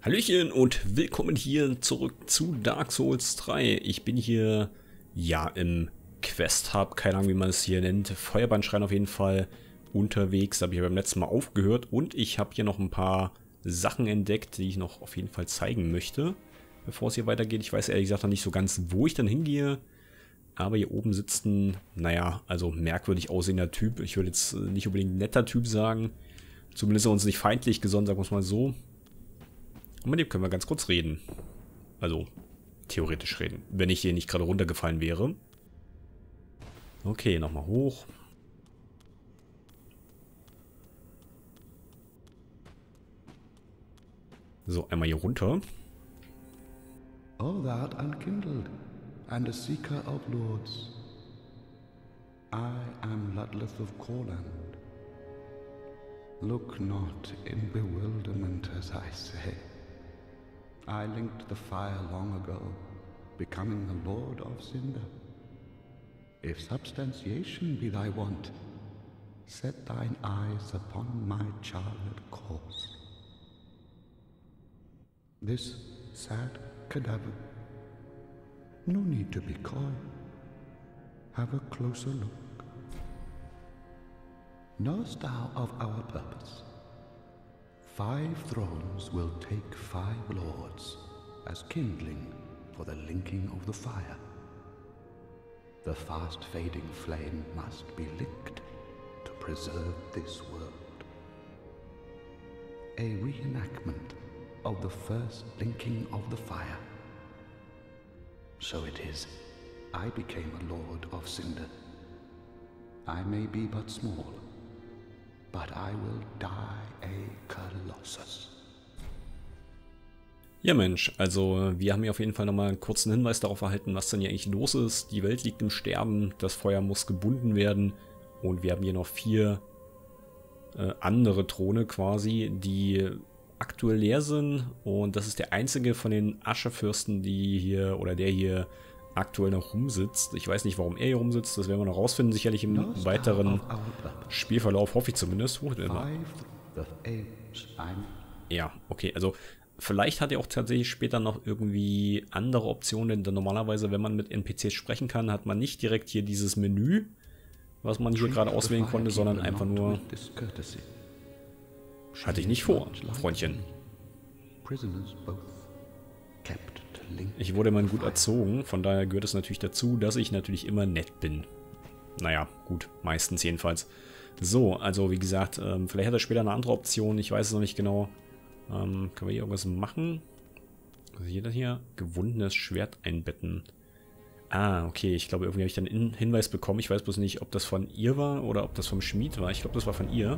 Hallöchen und willkommen hier zurück zu Dark Souls 3. Ich bin hier, ja, im Quest Hub, keine Ahnung wie man es hier nennt, Feuerbannschrein auf jeden Fall unterwegs. Da habe ich beim letzten Mal aufgehört und ich habe hier noch ein paar Sachen entdeckt, die ich noch auf jeden Fall zeigen möchte, bevor es hier weitergeht. Ich weiß ehrlich gesagt noch nicht so ganz, wo ich dann hingehe, aber hier oben sitzt ein, naja, also merkwürdig aussehender Typ. Ich würde jetzt nicht unbedingt ein netter Typ sagen, zumindest ist er uns nicht feindlich gesonnen, sagen wir es mal so. Und mit dem können wir ganz kurz reden. Also, theoretisch reden. Wenn ich hier nicht gerade runtergefallen wäre. Okay, nochmal hoch. So, einmal hier runter. O thou art unkindled, and a seeker of lords. I am Ludleth of Corland. Look not in bewilderment as I say. I linked the fire long ago, becoming the Lord of Cinder. If substantiation be thy want, set thine eyes upon my charred corse. This sad cadaver, no need to be coy. Have a closer look. Knowest thou of our purpose? 5 thrones will take 5 lords as kindling for the linking of the fire. The fast-fading flame must be licked to preserve this world. A reenactment of the first linking of the fire. So it is, I became a Lord of Cinder. I may be but small, but I will die a Colossus. Ja Mensch, also wir haben hier auf jeden Fall nochmal einen kurzen Hinweis darauf erhalten, was denn hier eigentlich los ist. Die Welt liegt im Sterben, das Feuer muss gebunden werden und wir haben hier noch 4 andere Throne quasi, die aktuell leer sind und das ist der einzige von den Aschefürsten, die hier oder der hier aktuell noch rumsitzt. Ich weiß nicht, warum er hier rumsitzt, das werden wir noch rausfinden, sicherlich im weiteren Spielverlauf, hoffe ich zumindest. Ja, okay, also vielleicht hat er auch tatsächlich später noch irgendwie andere Optionen, denn normalerweise, wenn man mit NPCs sprechen kann, hat man nicht direkt hier dieses Menü, was man hier gerade auswählen konnte, sondern einfach nur... Hatte ich nicht vor, Freundchen. Ich wurde immer gut erzogen, von daher gehört es natürlich dazu, dass ich natürlich immer nett bin. Naja, gut, meistens jedenfalls. So, also wie gesagt, vielleicht hat er später eine andere Option, ich weiß es noch nicht genau. Können wir hier irgendwas machen? Also jeder hier gewundenes Schwert einbetten. Ah, okay, ich glaube, irgendwie habe ich dann einen Hinweis bekommen. Ich weiß bloß nicht, ob das von ihr war oder ob das vom Schmied war. Ich glaube, das war von ihr.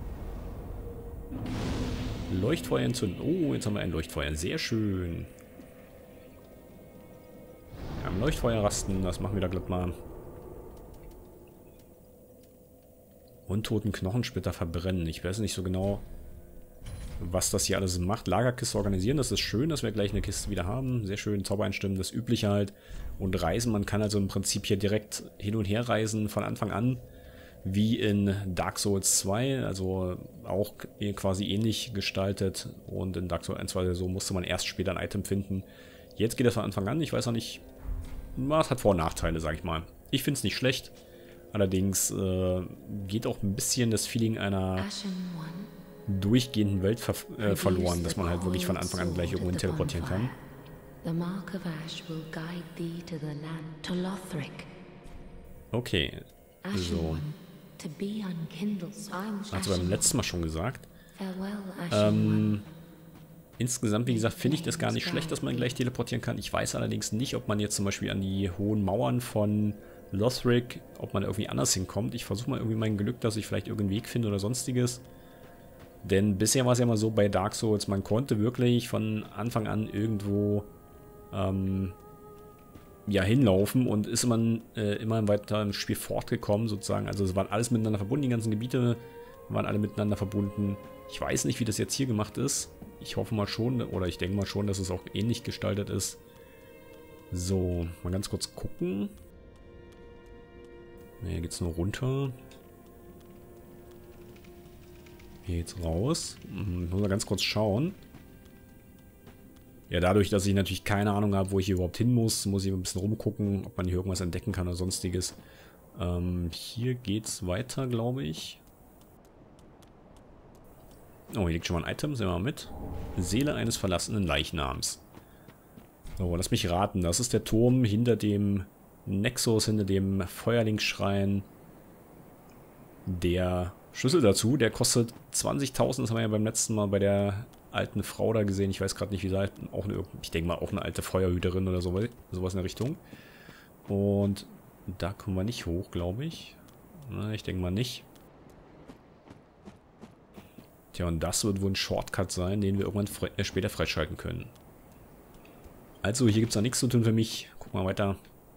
Leuchtfeuer entzünden. Oh, jetzt haben wir ein Leuchtfeuer. Sehr schön. Am Leuchtfeuer rasten, das machen wir da glatt mal. Untoten Knochensplitter verbrennen. Ich weiß nicht so genau, was das hier alles macht. Lagerkiste organisieren, das ist schön, dass wir gleich eine Kiste wieder haben. Sehr schön, Zauber einstimmen, das Übliche halt. Und reisen, man kann also im Prinzip hier direkt hin und her reisen von Anfang an. Wie in Dark Souls 2, also auch quasi ähnlich gestaltet. Und in Dark Souls 1 war es so, musste man erst später ein Item finden. Jetzt geht das von Anfang an, ich weiß auch nicht, was hat Vor- und Nachteile, sag ich mal. Ich finde es nicht schlecht. Allerdings geht auch ein bisschen das Feeling einer durchgehenden Welt verloren, dass man halt wirklich von Anfang an gleich irgendwo hin teleportieren kann. Okay, so. Also beim letzten Mal schon gesagt. Insgesamt, wie gesagt, finde ich das gar nicht schlecht, dass man gleich teleportieren kann. Ich weiß allerdings nicht, ob man jetzt zum Beispiel an die hohen Mauern von Lothric, ob man irgendwie anders hinkommt. Ich versuche mal irgendwie mein Glück, dass ich vielleicht irgendeinen Weg finde oder sonstiges. Denn bisher war es ja mal so bei Dark Souls, man konnte wirklich von Anfang an irgendwo ja, hinlaufen und ist man immer weiter im Spiel fortgekommen sozusagen. Also es waren alles miteinander verbunden, die ganzen Gebiete waren alle miteinander verbunden. Ich weiß nicht, wie das jetzt hier gemacht ist. Ich hoffe mal schon, oder ich denke mal schon, dass es auch ähnlich gestaltet ist. So, mal ganz kurz gucken. Hier geht es nur runter. Hier geht's raus. Muss mal ganz kurz schauen. Ja, dadurch, dass ich natürlich keine Ahnung habe, wo ich hier überhaupt hin muss ich ein bisschen rumgucken, ob man hier irgendwas entdecken kann oder sonstiges. Hier geht's weiter, glaube ich. Oh, hier liegt schon mal ein Item, sehen wir mal mit. Seele eines verlassenen Leichnams. So, lass mich raten, das ist der Turm hinter dem Nexus, hinter dem Feuerlingsschrein. Der Schlüssel dazu, der kostet 20.000, das haben wir ja beim letzten Mal bei der alten Frau da gesehen. Ich weiß gerade nicht, wie sie heißt. Ich denke mal auch eine alte Feuerhüterin oder sowas in der Richtung. Und da kommen wir nicht hoch, glaube ich. Na, ich denke mal nicht. Tja, und das wird wohl ein Shortcut sein, den wir irgendwann später freischalten können. Also, hier gibt es noch nichts zu tun für mich. Guck mal weiter.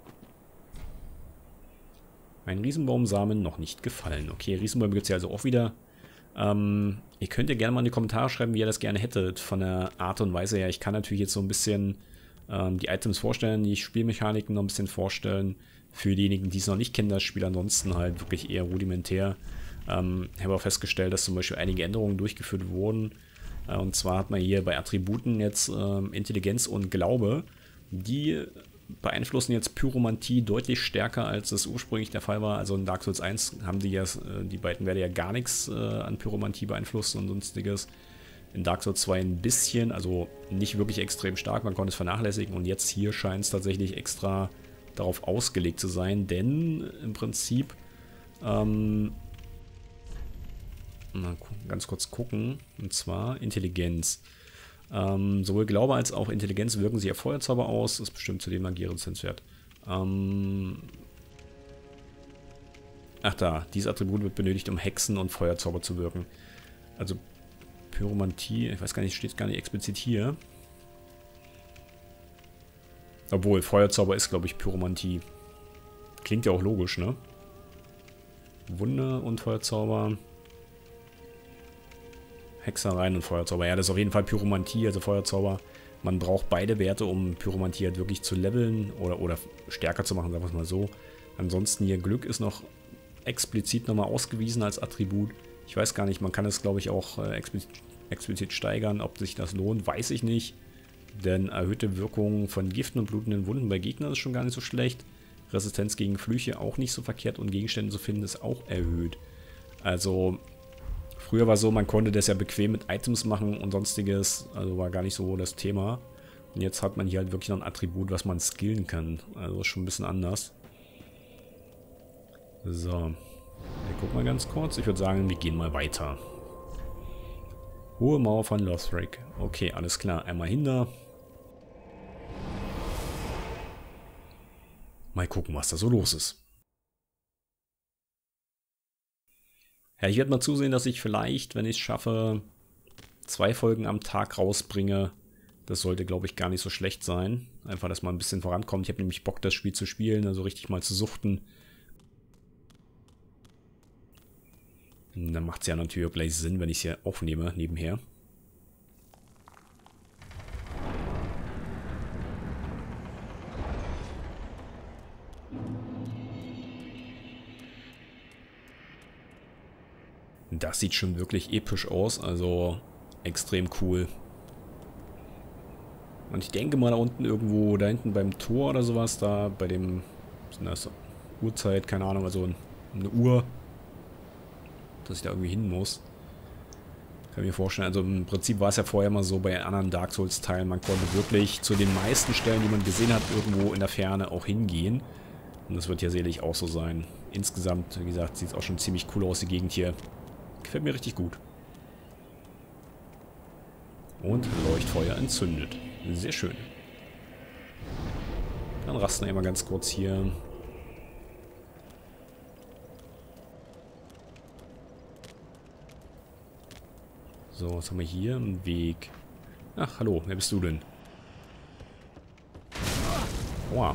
Ein Riesenbaumsamen noch nicht gefallen. Okay, Riesenbäume gibt es ja also auch wieder. Ihr könnt ja gerne mal in die Kommentare schreiben, wie ihr das gerne hättet. Von der Art und Weise her. Ich kann natürlich jetzt so ein bisschen die Items vorstellen, die Spielmechaniken noch ein bisschen vorstellen. Für diejenigen, die es noch nicht kennen, das Spiel ansonsten halt wirklich eher rudimentär. Ich habe auch festgestellt, dass zum Beispiel einige Änderungen durchgeführt wurden. Und zwar hat man hier bei Attributen jetzt Intelligenz und Glaube. Die beeinflussen jetzt Pyromantie deutlich stärker, als es ursprünglich der Fall war. Also in Dark Souls 1 haben die beiden Werte ja gar nichts an Pyromantie beeinflusst und sonstiges. In Dark Souls 2 ein bisschen, also nicht wirklich extrem stark, man konnte es vernachlässigen. Und jetzt hier scheint es tatsächlich extra darauf ausgelegt zu sein, denn im Prinzip, mal ganz kurz gucken, und zwar Intelligenz. Sowohl Glaube als auch Intelligenz wirken sich auf Feuerzauber aus. Das ist bestimmt zudem Magierresistenzwert. Ach da, dieses Attribut wird benötigt, um Hexen und Feuerzauber zu wirken. Also Pyromantie, ich weiß gar nicht, steht gar nicht explizit hier. Obwohl, Feuerzauber ist, glaube ich, Pyromantie. Klingt ja auch logisch, ne? Wunde und Feuerzauber. Hexereien und Feuerzauber. Ja, das ist auf jeden Fall Pyromantie, also Feuerzauber. Man braucht beide Werte, um Pyromantie halt wirklich zu leveln oder stärker zu machen, sagen wir es mal so. Ansonsten hier Glück ist noch explizit nochmal ausgewiesen als Attribut. Ich weiß gar nicht, man kann es, glaube ich, auch explizit steigern. Ob sich das lohnt, weiß ich nicht. Denn erhöhte Wirkung von Giften und blutenden Wunden bei Gegnern ist schon gar nicht so schlecht. Resistenz gegen Flüche auch nicht so verkehrt und Gegenstände zu finden ist auch erhöht. Also früher war es so, man konnte das ja bequem mit Items machen und sonstiges, also war gar nicht so das Thema. Und jetzt hat man hier halt wirklich noch ein Attribut, was man skillen kann. Also ist schon ein bisschen anders. So, wir gucken mal ganz kurz. Ich würde sagen, wir gehen mal weiter. Hohe Mauer von Lothric. Okay, alles klar. Einmal hinter. Mal gucken, was da so los ist. Ja, ich werde mal zusehen, dass ich vielleicht, wenn ich es schaffe, 2 Folgen am Tag rausbringe. Das sollte, glaube ich, gar nicht so schlecht sein. Einfach, dass man ein bisschen vorankommt. Ich habe nämlich Bock, das Spiel zu spielen, also richtig mal zu suchten. Und dann macht es ja natürlich auch gleich Sinn, wenn ich es hier aufnehme, nebenher. Das sieht schon wirklich episch aus, also extrem cool. Und ich denke mal da unten irgendwo, da hinten beim Tor oder sowas, da bei dem, was ist denn das, Uhrzeit, keine Ahnung, also eine Uhr, dass ich da irgendwie hin muss. Kann ich mir vorstellen, also im Prinzip war es ja vorher mal so bei anderen Dark Souls Teilen, man konnte wirklich zu den meisten Stellen, die man gesehen hat, irgendwo in der Ferne auch hingehen. Und das wird hier sicherlich auch so sein. Insgesamt, wie gesagt, sieht es auch schon ziemlich cool aus, die Gegend hier. Gefällt mir richtig gut. Und Leuchtfeuer entzündet. Sehr schön. Dann rasten wir mal ganz kurz hier. So, was haben wir hier? Ein Weg. Ach, hallo, wer bist du denn? Aua.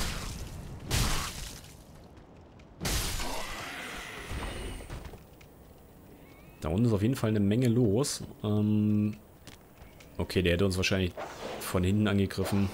Da unten ist auf jeden Fall eine Menge los. Okay, der hätte uns wahrscheinlich von hinten angegriffen.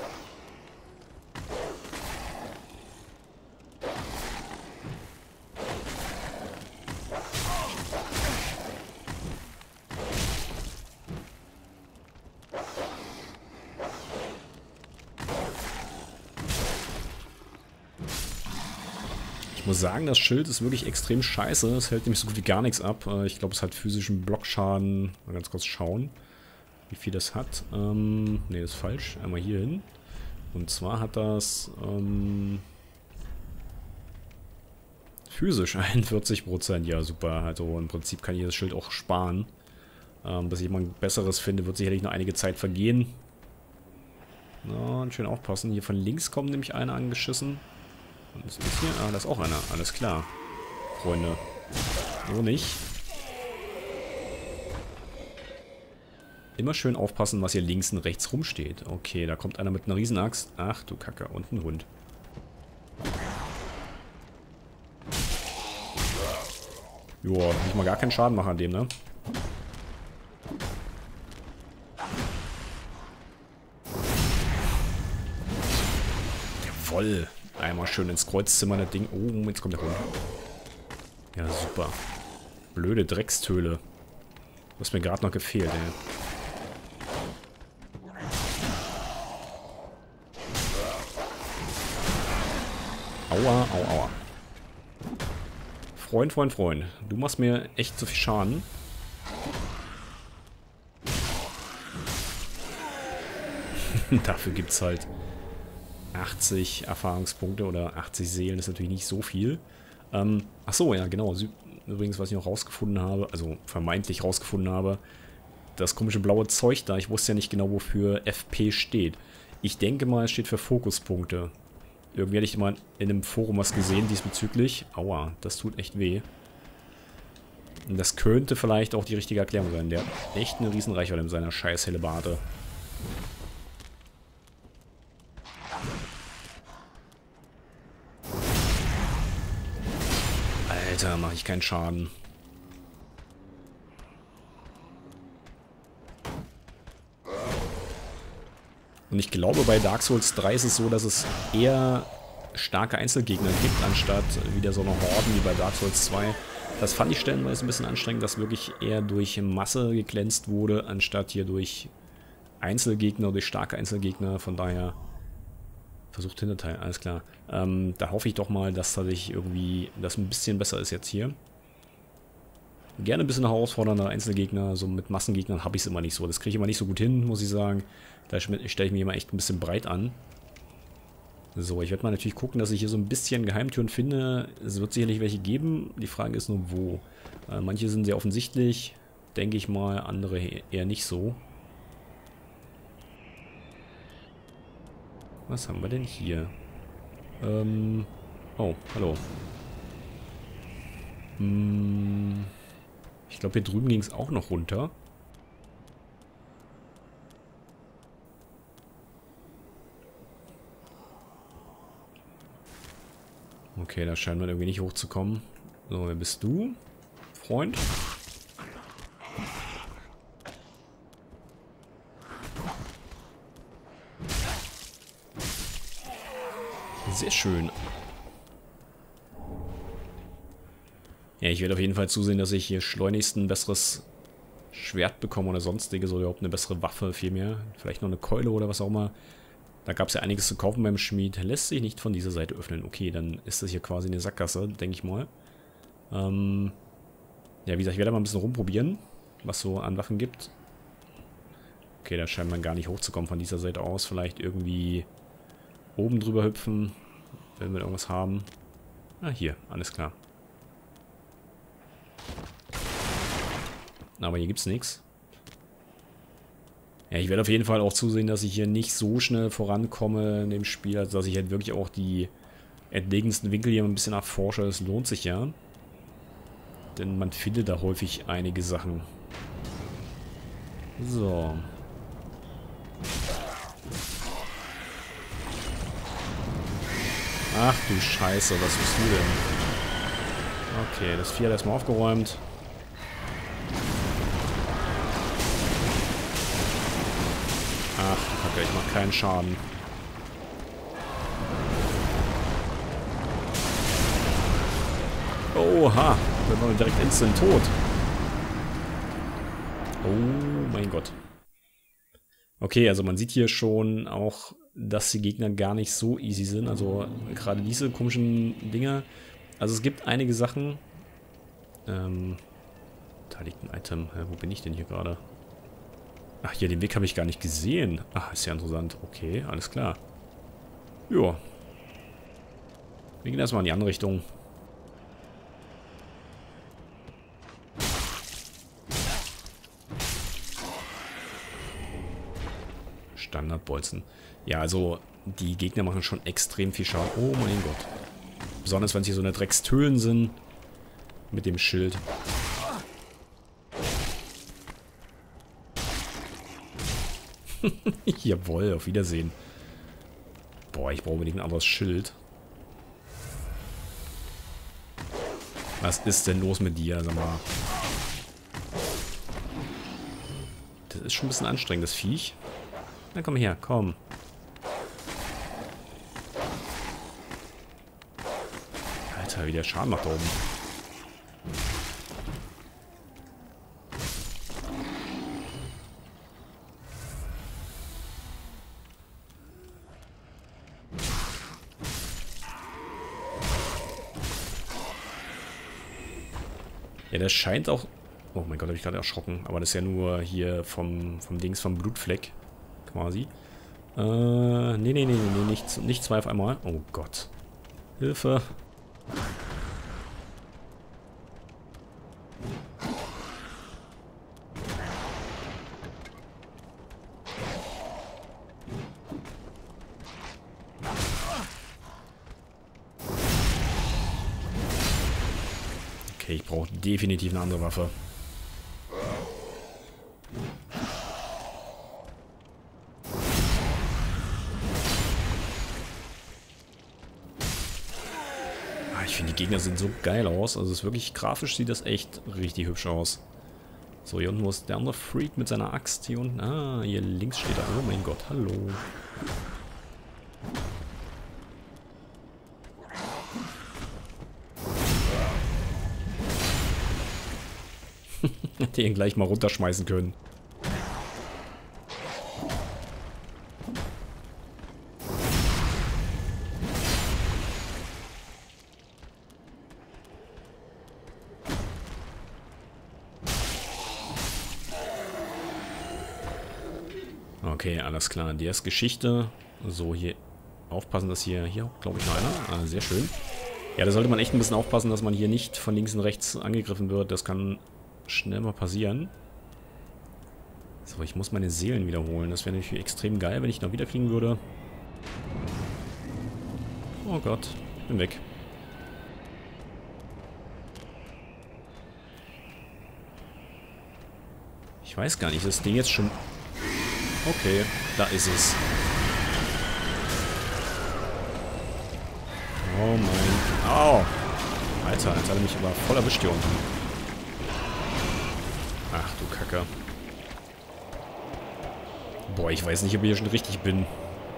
Ich muss sagen, das Schild ist wirklich extrem scheiße. Es hält nämlich so gut wie gar nichts ab. Ich glaube, es hat physischen Blockschaden. Mal ganz kurz schauen, wie viel das hat. Ne, das ist falsch. Einmal hier hin. Und zwar hat das physisch 41%. Ja, super. Also im Prinzip kann ich das Schild auch sparen. Bis ich jemand Besseres finde, wird sicherlich noch einige Zeit vergehen. Na, und schön aufpassen. Hier von links kommt nämlich einer angeschissen. Und ist das hier? Ah, da ist auch einer. Alles klar. Freunde. So nicht. Immer schön aufpassen, was hier links und rechts rumsteht. Okay, da kommt einer mit einer Riesenaxt. Ach du Kacke. Und ein Hund. Joa, nicht mal gar keinen Schaden machen an dem, ne? Jawoll. Einmal schön ins Kreuzzimmer, das Ding. Oh, jetzt kommt der Hund. Ja, super. Blöde Dreckstöle. Was mir gerade noch gefehlt, ey. Aua, aua, aua. Freund. Du machst mir echt zu viel Schaden. Dafür gibt es halt 80 Erfahrungspunkte oder 80 Seelen. Das ist natürlich nicht so viel. Ach so, ja genau. Übrigens, was ich noch rausgefunden habe, also vermeintlich rausgefunden habe, das komische blaue Zeug da, ich wusste ja nicht genau, wofür FP steht. Ich denke mal, es steht für Fokuspunkte. Irgendwie hatte ich mal in einem Forum was gesehen diesbezüglich. Aua, das tut echt weh. Und das könnte vielleicht auch die richtige Erklärung sein. Der hat echt eine riesen Reichweite in seiner scheiß Hellebarde. Alter, mache ich keinen Schaden. Und ich glaube, bei Dark Souls 3 ist es so, dass es eher starke Einzelgegner gibt, anstatt wieder so eine Horden wie bei Dark Souls 2. Das fand ich stellenweise ein bisschen anstrengend, dass wirklich eher durch Masse geglänzt wurde, anstatt hier durch Einzelgegner, durch starke Einzelgegner. Von daher versucht Hinterteil, alles klar. Da hoffe ich doch mal, dass tatsächlich irgendwie das ein bisschen besser ist jetzt hier. Gerne ein bisschen herausfordernder Einzelgegner, so mit Massengegnern habe ich es immer nicht so. Das kriege ich immer nicht so gut hin, muss ich sagen. Da stelle ich mich immer echt ein bisschen breit an. So, ich werde mal natürlich gucken, dass ich hier so ein bisschen Geheimtüren finde. Es wird sicherlich welche geben. Die Frage ist nur, wo. Manche sind sehr offensichtlich, denke ich mal. Andere eher nicht so. Was haben wir denn hier? Oh, hallo. Ich glaube, hier drüben ging es auch noch runter. Okay, da scheint man irgendwie nicht hochzukommen. So, wer bist du, Freund? Sehr schön. Ja, ich werde auf jeden Fall zusehen, dass ich hier schleunigst ein besseres Schwert bekomme oder sonstiges oder überhaupt eine bessere Waffe vielmehr. Vielleicht noch eine Keule oder was auch immer. Da gab es ja einiges zu kaufen beim Schmied. Lässt sich nicht von dieser Seite öffnen. Okay, dann ist das hier quasi eine Sackgasse, denke ich mal. Ja, wie gesagt, ich werde mal ein bisschen rumprobieren, was so an Waffen gibt. Okay, da scheint man gar nicht hochzukommen von dieser Seite aus. Vielleicht irgendwie oben drüber hüpfen, wenn wir irgendwas haben. Ah, hier, alles klar. Aber hier gibt es nichts. Ja, ich werde auf jeden Fall auch zusehen, dass ich hier nicht so schnell vorankomme in dem Spiel, also dass ich halt wirklich auch die entlegensten Winkel hier ein bisschen erforsche. Das lohnt sich ja. Denn man findet da häufig einige Sachen. So. Ach du Scheiße, was bist du denn? Okay, das Vieh hat erstmal aufgeräumt. Ach du Kacke, ich mach keinen Schaden. Oha, wir waren direkt instant tot. Oh mein Gott. Okay, also man sieht hier schon auch, dass die Gegner gar nicht so easy sind. Also gerade diese komischen Dinger, Also es gibt einige Sachen. Da liegt ein Item. Wo bin ich denn hier gerade? Ach, hier, den Weg habe ich gar nicht gesehen. Ach, ist ja interessant. Okay, alles klar. Joa. Wir gehen erstmal in die andere Richtung. Standardbolzen. Ja, also die Gegner machen schon extrem viel Schaden. Oh mein Gott. Besonders wenn es hier so eine Dreckstöhlen sind. Mit dem Schild. Jawohl, auf Wiedersehen. Boah, ich brauche unbedingt ein anderes Schild. Was ist denn los mit dir, sag mal? Das ist schon ein bisschen anstrengend, das Viech. Na komm her, komm. Alter, wie der Schaden macht da oben. Ja, das scheint auch... Oh mein Gott, habe ich gerade erschrocken. Aber das ist ja nur hier vom Dings, vom Blutfleck. Quasi. Nee, nicht zwei auf einmal. Oh Gott. Hilfe. Okay, ich brauche definitiv eine andere Waffe. Ich finde, die Gegner sehen so geil aus. Also es ist wirklich grafisch, sieht das echt richtig hübsch aus. So, hier unten muss der andere Freak mit seiner Axt. Hier unten. Ah, hier links steht er. Oh mein Gott, hallo. Hätte ihn gleich mal runterschmeißen können. Okay, alles klar. Der ist Geschichte. So, hier aufpassen, dass hier glaube ich, noch einer. Ah, sehr schön. Ja, da sollte man echt ein bisschen aufpassen, dass man hier nicht von links und rechts angegriffen wird. Das kann schnell mal passieren. So, ich muss meine Seelen wiederholen. Das wäre natürlich extrem geil, wenn ich noch wieder kriegen würde. Oh Gott, bin weg. Ich weiß gar nicht, ist das Ding jetzt schon... Okay, da ist es. Oh mein... Au! Alter, jetzt hat er mich aber voll erwischt hier unten. Ach du Kacke. Boah, ich weiß nicht, ob ich hier schon richtig bin.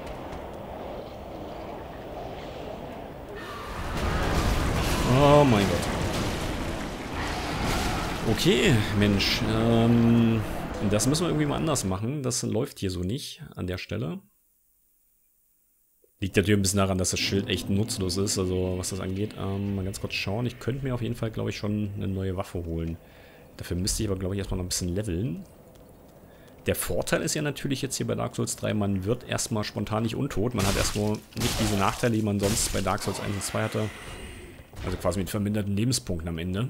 Oh mein Gott. Okay, Mensch. Das müssen wir irgendwie mal anders machen. Das läuft hier so nicht an der Stelle. Liegt natürlich ein bisschen daran, dass das Schild echt nutzlos ist, also was das angeht. Mal ganz kurz schauen. Ich könnte mir auf jeden Fall, glaube ich, schon eine neue Waffe holen. Dafür müsste ich aber, glaube ich, erstmal noch ein bisschen leveln. Der Vorteil ist ja natürlich jetzt hier bei Dark Souls 3, man wird erstmal spontan nicht untot. Man hat erstmal nicht diese Nachteile, die man sonst bei Dark Souls 1 und 2 hatte. Also quasi mit verminderten Lebenspunkten am Ende.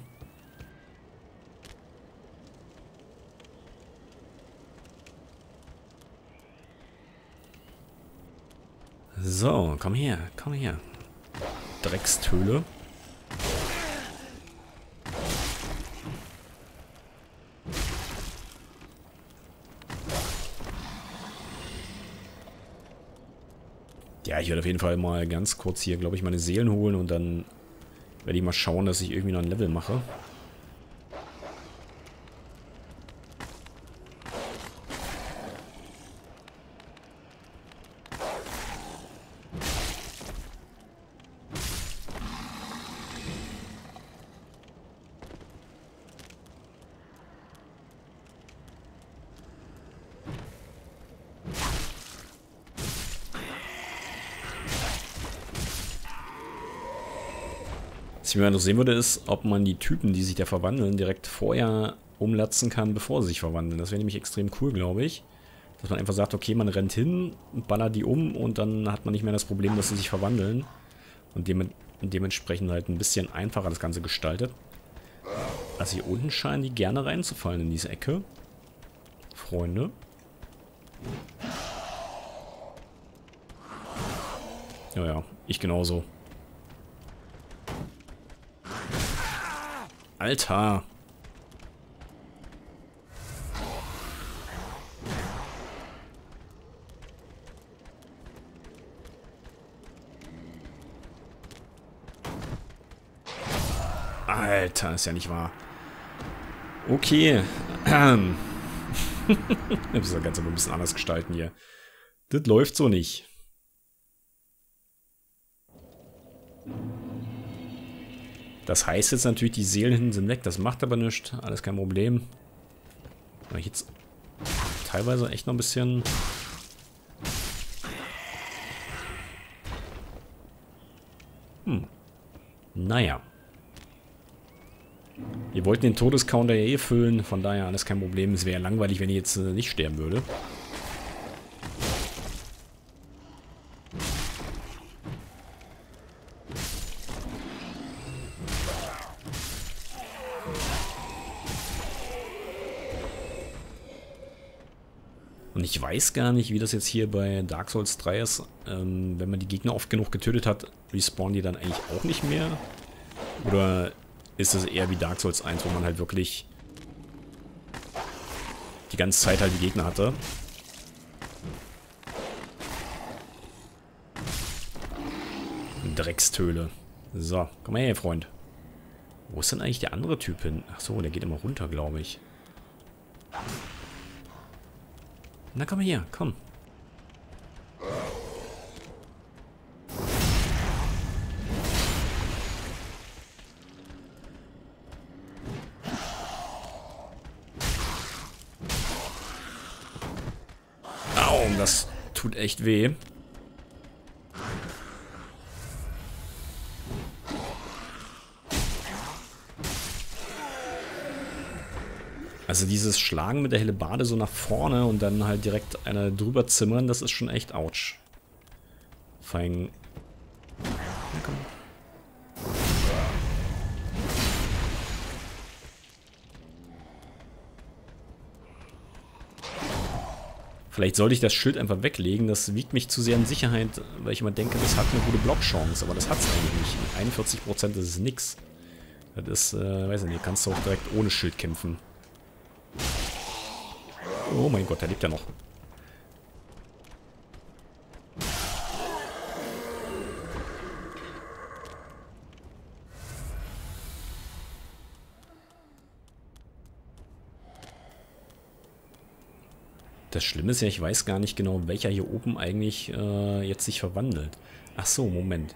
So, komm her, komm her. Dreckstöhle. Ja, ich werde auf jeden Fall mal ganz kurz hier, glaube ich, meine Seelen holen und dann werde ich mal schauen, dass ich irgendwie noch ein Level mache. Was ich mir noch sehen würde, ist, ob man die Typen, die sich da verwandeln, direkt vorher umlatzen kann, bevor sie sich verwandeln. Das wäre nämlich extrem cool, glaube ich. Dass man einfach sagt, okay, man rennt hin, ballert die um und dann hat man nicht mehr das Problem, dass sie sich verwandeln. Und dementsprechend halt ein bisschen einfacher das Ganze gestaltet. Also hier unten scheinen die gerne reinzufallen in diese Ecke. Freunde. Ja, ich genauso. Alter! Alter, ist ja nicht wahr. Okay. Ich muss das Ganze mal ein bisschen anders gestalten hier. Das läuft so nicht. Das heißt jetzt natürlich, die Seelen hinten sind weg. Das macht aber nichts. Alles kein Problem. Aber jetzt teilweise echt noch ein bisschen... Naja. Wir wollten den Todescounter ja eh füllen. Von daher alles kein Problem. Es wäre ja langweilig, wenn ich jetzt nicht sterben würde. Und ich weiß gar nicht, wie das jetzt hier bei Dark Souls 3 ist. Wenn man die Gegner oft genug getötet hat, respawnen die dann eigentlich auch nicht mehr? Oder ist es eher wie Dark Souls 1, wo man halt wirklich die ganze Zeit halt die Gegner hatte? Dreckstöle. So, komm mal her, Freund. Wo ist denn eigentlich der andere Typ hin? Achso, der geht immer runter, glaube ich. Na komm mal her, komm. Au, das tut echt weh. Also dieses Schlagen mit der Hellebarde so nach vorne und dann halt direkt eine drüber zimmern, das ist schon echt ouch. Fein. Ja, komm. Vielleicht sollte ich das Schild einfach weglegen, das wiegt mich zu sehr in Sicherheit, weil ich immer denke, das hat eine gute Blockchance, aber das hat es eigentlich nicht. 41% ist es nix. Das ist, weiß ich nicht, kannst du auch direkt ohne Schild kämpfen. Oh mein Gott, der lebt ja noch. Das Schlimme ist ja, ich weiß gar nicht genau, welcher hier oben eigentlich jetzt sich verwandelt. Ach so, Moment.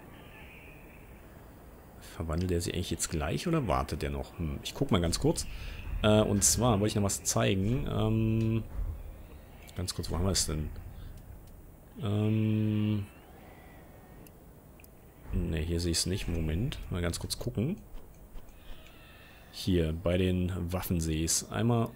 Verwandelt er sich eigentlich jetzt gleich oder wartet er noch? Ich guck mal ganz kurz. Und zwar wollte ich noch was zeigen. Ganz kurz, wo haben wir es denn? Ne, hier sehe ich es nicht. Moment. Mal ganz kurz gucken. Hier, bei den Waffen sehe ich es. Einmal...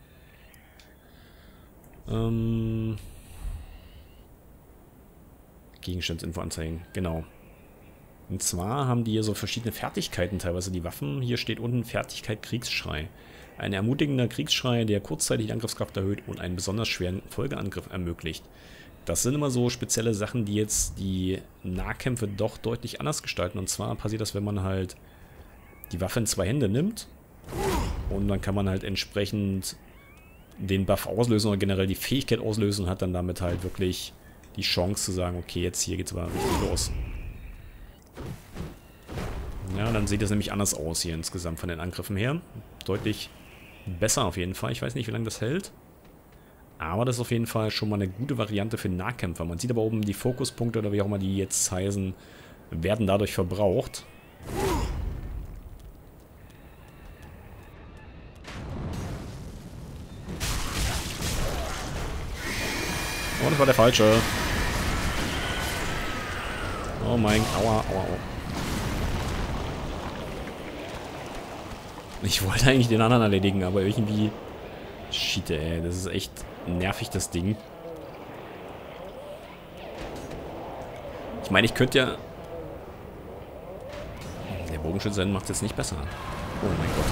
Gegenstandsinfo anzeigen. Genau. Und zwar haben die hier so verschiedene Fertigkeiten teilweise. Die Waffen, hier steht unten Fertigkeit Kriegsschrei. Ein ermutigender Kriegsschrei, der kurzzeitig die Angriffskraft erhöht und einen besonders schweren Folgeangriff ermöglicht. Das sind immer so spezielle Sachen, die jetzt die Nahkämpfe doch deutlich anders gestalten. Und zwar passiert das, wenn man halt die Waffe in 2 Hände nimmt. Und dann kann man halt entsprechend den Buff auslösen oder generell die Fähigkeit auslösen und hat dann damit halt wirklich die Chance zu sagen, okay, jetzt hier geht's aber richtig los. Ja, dann sieht es nämlich anders aus hier insgesamt von den Angriffen her. Deutlich besser auf jeden Fall. Ich weiß nicht, wie lange das hält. Aber das ist auf jeden Fall schon mal eine gute Variante für Nahkämpfer. Man sieht aber oben, die Fokuspunkte oder wie auch immer die jetzt heißen, werden dadurch verbraucht. Oh, das war der falsche. Oh mein... Aua, aua, aua. Ich wollte eigentlich den anderen erledigen, aber irgendwie... Shit, ey. Das ist echt nervig, das Ding. Ich meine, ich könnte ja... Der Bogenschütze macht es jetzt nicht besser. Oh mein Gott.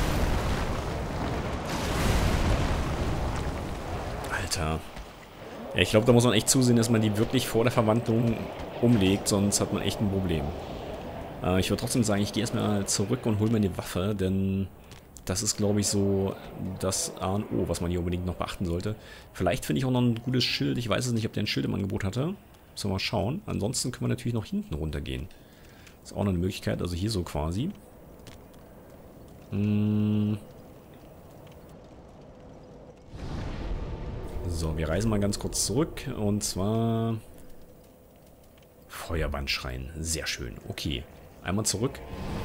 Alter. Ja, ich glaube, da muss man echt zusehen, dass man die wirklich vor der Verwandlung umlegt, sonst hat man echt ein Problem. Ich würde trotzdem sagen, ich gehe erstmal zurück und hole mir die Waffe, denn das ist, glaube ich, so das A und O, was man hier unbedingt noch beachten sollte. Vielleicht finde ich auch noch ein gutes Schild. Ich weiß es nicht, ob der ein Schild im Angebot hatte. Müssen wir mal schauen. Ansonsten können wir natürlich noch hinten runtergehen. Ist auch noch eine Möglichkeit, also hier so quasi. So, wir reisen mal ganz kurz zurück. Und zwar... Feuerbandschrein. Sehr schön. Okay. Einmal zurück.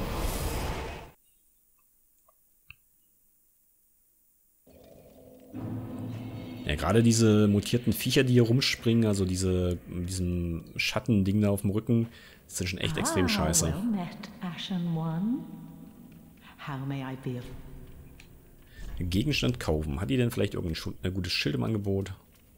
Ja, gerade diese mutierten Viecher, die hier rumspringen, also diesem Schattending da auf dem Rücken, das sind schon echt extrem scheiße. Well met, Ashen One. How may I be of... Gegenstand kaufen. Hat die denn vielleicht irgendein gutes Schild im Angebot?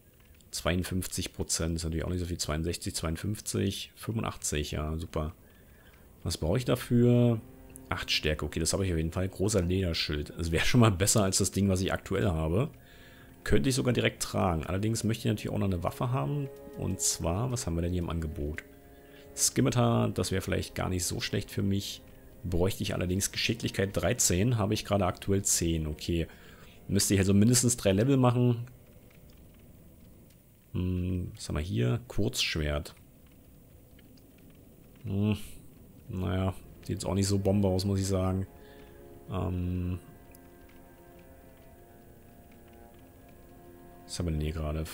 52%, ist natürlich auch nicht so viel. 62, 52, 85, ja, super. Was brauche ich dafür? 8 Stärke, okay, das habe ich auf jeden Fall. Großer Lederschild. Das wäre schon mal besser als das Ding, was ich aktuell habe. Könnte ich sogar direkt tragen. Allerdings möchte ich natürlich auch noch eine Waffe haben. Und zwar, was haben wir denn hier im Angebot? Scimitar, das wäre vielleicht gar nicht so schlecht für mich. Bräuchte ich allerdings Geschicklichkeit 13, habe ich gerade aktuell 10. Okay, müsste ich also mindestens 3 Level machen. Was haben wir hier? Kurzschwert. Naja, sieht jetzt auch nicht so Bombe aus, muss ich sagen. Was haben wir denn hier gerade?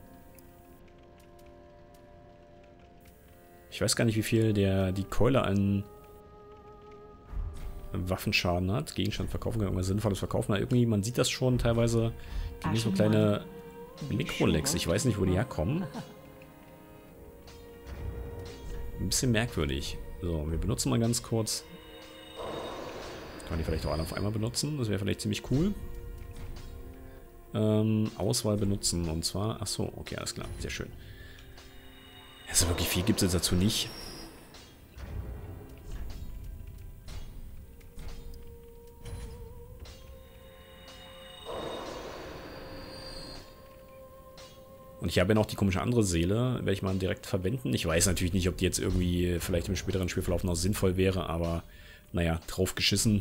Ich weiß gar nicht, wie viel die Keule an Waffenschaden hat. Gegenstand verkaufen, irgendwas Sinnvolles verkaufen. Aber irgendwie, man sieht das schon teilweise. Die so kleine Mikrolecks. Ich weiß nicht, wo die herkommen. Ein bisschen merkwürdig. So, wir benutzen mal ganz kurz. Kann man die vielleicht auch alle auf einmal benutzen? Das wäre vielleicht ziemlich cool. Auswahl benutzen. Und zwar... Achso, okay, alles klar. Sehr schön. Also wirklich viel gibt es jetzt dazu nicht. Und ich habe ja noch die komische andere Seele, werde ich mal direkt verwenden. Ich weiß natürlich nicht, ob die jetzt irgendwie vielleicht im späteren Spielverlauf noch sinnvoll wäre, aber naja, drauf geschissen.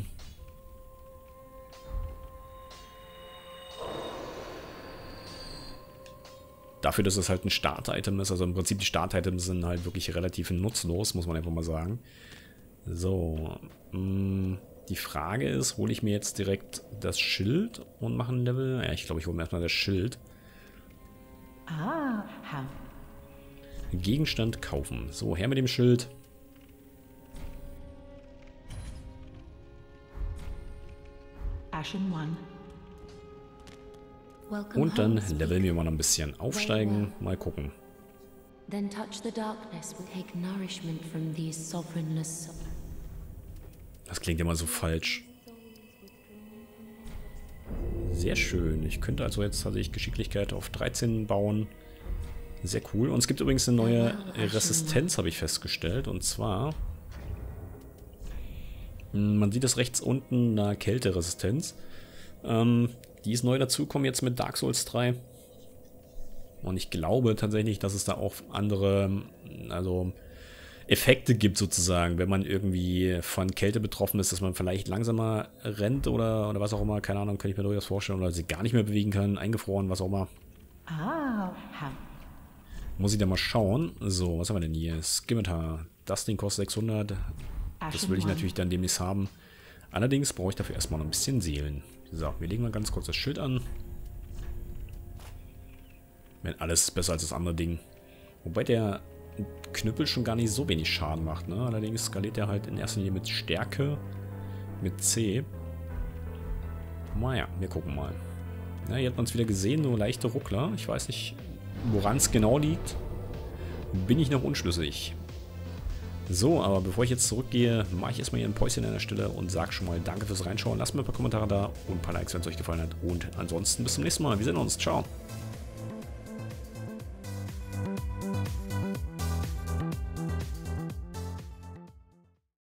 Dafür, dass es halt ein Start-Item ist, also im Prinzip die Start-Items sind halt wirklich relativ nutzlos, muss man einfach mal sagen. So, die Frage ist, hole ich mir jetzt direkt das Schild und mache ein Level? Ja, ich glaube, ich hole mir erstmal das Schild. Gegenstand kaufen. So, her mit dem Schild. Ashen One. Und dann leveln wir mal noch ein bisschen. Aufsteigen, mal gucken. Then touch the darkness will take nourishment from these sovereignless. Das klingt immer so falsch. Sehr schön. Ich könnte also jetzt tatsächlich Geschicklichkeit auf 13 bauen. Sehr cool. Und es gibt übrigens eine neue Resistenz, habe ich festgestellt. Und zwar... Man sieht es rechts unten, eine Kälteresistenz. Die ist neu dazugekommen jetzt mit Dark Souls 3. Und ich glaube tatsächlich, dass es da auch andere, also Effekte gibt sozusagen, wenn man irgendwie von Kälte betroffen ist, dass man vielleicht langsamer rennt oder was auch immer, keine Ahnung, kann ich mir durchaus vorstellen, oder sich gar nicht mehr bewegen kann, eingefroren, was auch immer. Muss ich da mal schauen. So, was haben wir denn hier? Scimitar. Das Ding kostet 600. Das will ich natürlich dann demnächst haben. Allerdings brauche ich dafür erstmal noch ein bisschen Seelen. So, wir legen mal ganz kurz das Schild an. Wenn alles ist besser als das andere Ding. Wobei der Knüppel schon gar nicht so wenig Schaden macht, ne? Allerdings skaliert er halt in erster Linie mit Stärke, mit C. Naja, wir gucken mal. Ja, hier hat man es wieder gesehen, so leichte Ruckler. Ich weiß nicht, woran es genau liegt. Bin ich noch unschlüssig. So, aber bevor ich jetzt zurückgehe, mache ich erstmal hier ein Päuschen an der Stelle und sage schon mal danke fürs Reinschauen. Lasst mir ein paar Kommentare da und ein paar Likes, wenn es euch gefallen hat. Und ansonsten bis zum nächsten Mal. Wir sehen uns. Ciao.